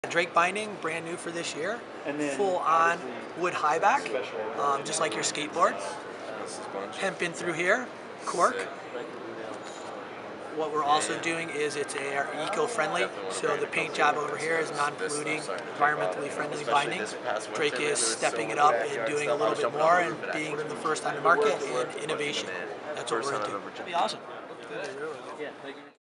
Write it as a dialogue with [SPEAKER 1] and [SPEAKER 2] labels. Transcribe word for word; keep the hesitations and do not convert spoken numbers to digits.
[SPEAKER 1] Drake binding, brand new for this year.
[SPEAKER 2] And then
[SPEAKER 1] full on wood high back, um, just like your skateboard. Hemp in through here, cork. What we're also doing is it's a eco-friendly, so the paint job over here is non-polluting, environmentally friendly binding. Drake is stepping it up and doing a little bit more and being the first time to market and innovation. That's what we're into. It'll be awesome.
[SPEAKER 2] Yeah.